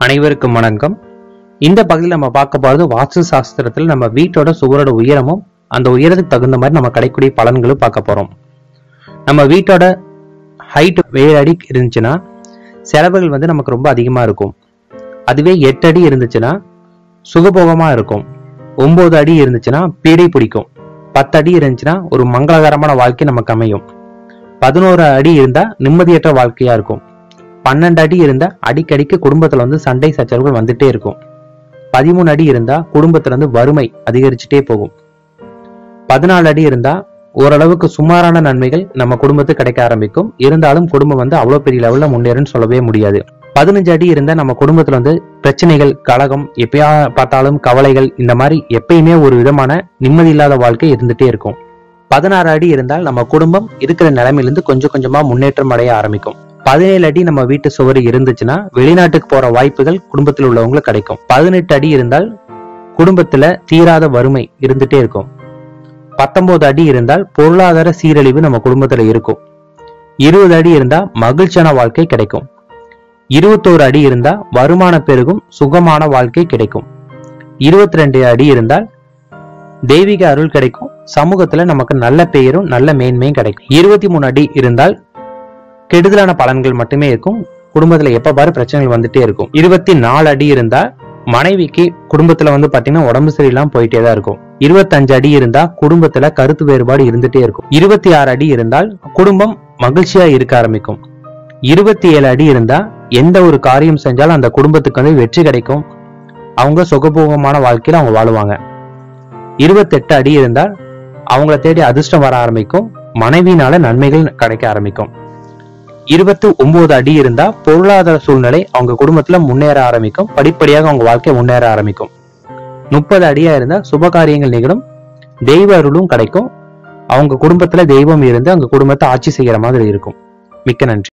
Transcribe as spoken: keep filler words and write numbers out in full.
அனைவருக்கும் வணக்கம். இந்த பகுதியில் நம்ம பார்க்க போறது வாஸ்து சாஸ்திரத்தில் நம்ம வீட்டோட சுவரோட உயரமும் அந்த உயரத்துக்கு தகுந்த மாதிரி நம்ம கிடைக்கூடிய பலன்களும் பார்க்க போறோம். நம்ம வீட்டோட ஹைட் ஏழு அடி இருந்துச்சுன்னா செலவுகள் வந்து நமக்கு ரொம்ப அதிகமா இருக்கும். அதுவே எட்டு அடி இருந்துச்சுன்னா சுகபோகமா இருக்கும். ஒன்பது அடி இருந்துச்சுன்னா பீடை பிடிக்கும். பத்து அடி இருந்துச்சுன்னா ஒரு மங்களகரமான வாழ்க்கை நமக்கு அமையும். பதினோரு அடி இருந்தா நிம்மதியற்ற வாழ்க்கையா இருக்கும். பன்னெண்டு அடி இருந்தா அடிக்கடிக்கு குடும்பத்துல வந்து சண்டை சச்சரவுகள் வந்துட்டே இருக்கும். பதிமூணு அடி இருந்தா குடும்பத்துல வந்து வறுமை அதிகரிச்சுட்டே போகும். பதினாலு அடி இருந்தா ஓரளவுக்கு சுமாரான நன்மைகள் நம்ம குடும்பத்துக்கு கிடைக்க ஆரம்பிக்கும். இருந்தாலும் குடும்பம் வந்து அவ்வளவு பெரிய லெவல்ல முன்னேறுன்னு சொல்லவே முடியாது. பதினஞ்சு அடி இருந்தா நம்ம குடும்பத்துல வந்து பிரச்சனைகள், கலகம், எப்பயா பார்த்தாலும் கவலைகள், இந்த மாதிரி எப்பயுமே ஒரு விதமான நிம்மதி இல்லாத வாழ்க்கை இருந்துட்டே இருக்கும். பதினாறு அடி இருந்தால் நம்ம குடும்பம் இருக்கிற நிலைமையிலிருந்து கொஞ்சம் கொஞ்சமா முன்னேற்றம் அடைய ஆரம்பிக்கும். பதினேழு அடி நம்ம வீட்டு சுவர் இருந்துச்சுன்னா வெளிநாட்டுக்கு போற வாய்ப்புகள் குடும்பத்தில் உள்ளவங்களுக்கு கிடைக்கும். பதினெட்டு அடி இருந்தால் குடும்பத்துல தீராத வறுமை இருந்துட்டே இருக்கும். பத்தொன்பது அடி இருந்தால் பொருளாதார சீரழிவு நம்ம குடும்பத்துல இருக்கும். இருபது அடி இருந்தா மகிழ்ச்சியான வாழ்க்கை கிடைக்கும். இருபத்தோரு அடி இருந்தா வருமான பெருகும், சுகமான வாழ்க்கை கிடைக்கும். இருபத்தி ரெண்டு அடி இருந்தால் தெய்வீக அருள் கிடைக்கும். சமூகத்துல நமக்கு நல்ல பெயரும் நல்ல மேன்மையும் கிடைக்கும். இருபத்தி மூணு அடி இருந்தால் கெடுதலான பலன்கள் மட்டுமே இருக்கும். குடும்பத்துல எப்ப பாரு பிரச்சனைகள் வந்துட்டே இருக்கும். இருபத்தி நாலு அடி இருந்தா மனைவிக்கு குடும்பத்துல வந்து பாத்தீங்கன்னா உடம்பு சரியில்லாம போயிட்டே தான் இருக்கும். இருபத்தி அஞ்சு அடி இருந்தா குடும்பத்துல கருத்து வேறுபாடு இருந்துட்டே இருக்கும். இருபத்தி ஆறு அடி இருந்தால் குடும்பம் மகிழ்ச்சியா இருக்க ஆரம்பிக்கும். இருபத்தி ஏழு அடி இருந்தா எந்த ஒரு காரியம் செஞ்சாலும் அந்த குடும்பத்துக்கு வந்து வெற்றி கிடைக்கும். அவங்க சுகபோகமான வாழ்க்கையில அவங்க வாழுவாங்க. இருபத்தி எட்டு அடி இருந்தால் அவங்கள தேடி அதிர்ஷ்டம் வர ஆரம்பிக்கும். மனைவினால நன்மைகள் கிடைக்க ஆரம்பிக்கும். இருபத்தி ஒன்பது அடி இருந்தா பொருளாதார சூழ்நிலை அவங்க குடும்பத்துல முன்னேற ஆரம்பிக்கும். படிப்படியாக அவங்க வாழ்க்கை முன்னேற ஆரம்பிக்கும். முப்பது அடியா இருந்தா சுப காரியங்கள் நிகழும், தெய்வ அருளும் கிடைக்கும். அவங்க குடும்பத்துல தெய்வம் இருந்து அவங்க குடும்பத்தை ஆட்சி செய்யற மாதிரி இருக்கும். மிக்க நன்றி.